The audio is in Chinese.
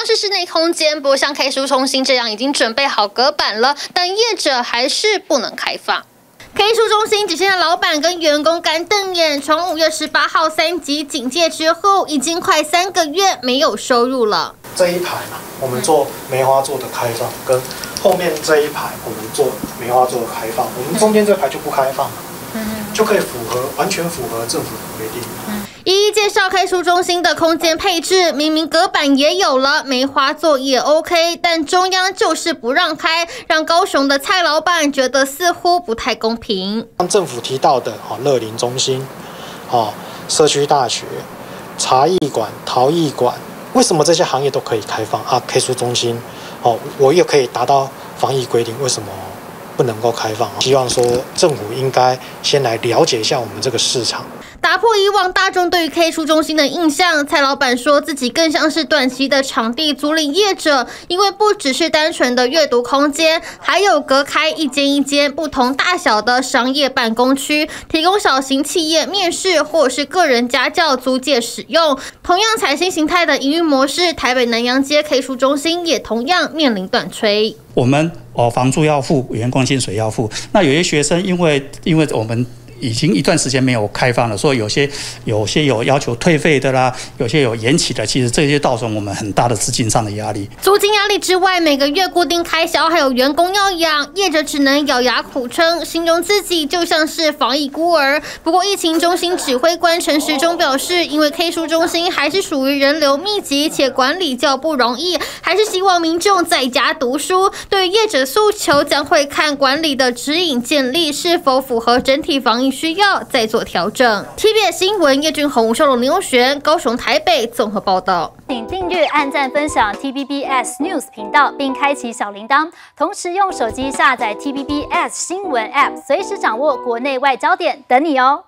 是室内空间，不过像 K 书中心这样已经准备好隔板了，但业者还是不能开放。K 书中心只剩下老板跟员工干瞪眼，从5月18号3级警戒之后，已经快3个月没有收入了。 这一排嘛，我们做梅花座的开放，跟后面这一排我们做梅花座的开放，我们中间这排就不开放了，就可以完全符合政府的规定。 一一介绍 K 书中心的空间配置，明明隔板也有了，梅花座也 OK， 但中央就是不让开，让高雄的蔡老板觉得似乎不太公平。 像政府提到的乐龄中心、社区大学、茶艺馆、陶艺馆，为什么这些行业都可以开放啊 ？K 书中心，我也可以达到防疫规定，为什么不能够开放？希望说政府应该先来了解一下我们这个市场。 打破以往大众对于 K 书中心的印象，蔡老板说自己更像是短期的场地租赁业者，因为不只是单纯的阅读空间，还有隔开一间一间不同大小的商业办公区，提供小型企业面试或是个人家教租借使用。同样采新形态的营运模式，台北南洋街 K 书中心也同样面临短缺。 我们房租要付，员工薪水要付，那有些学生因为我们已经一段时间没有开放了，所以有些有要求退费的啦，有些有延期的，其实这些造成我们很大的资金上的压力。 租金压力之外，每个月固定开销还有员工要养，业者只能咬牙苦撑，形容自己就像是防疫孤儿。不过，疫情中心指挥官陈时中表示，因为 K 书中心还是属于人流密集且管理较不容易，还是希望民众在家读书。对于业者诉求，将会看管理的指引建立是否符合整体防疫需要再做调整。TVBS 新闻叶俊宏、吴少龙、林永璇，高雄、台北综合报道。 请订阅、按赞、分享 TVBS News 频道，并开启小铃铛。同时用手机下载 TVBS 新闻 App， 随时掌握国内外焦点，等你哦。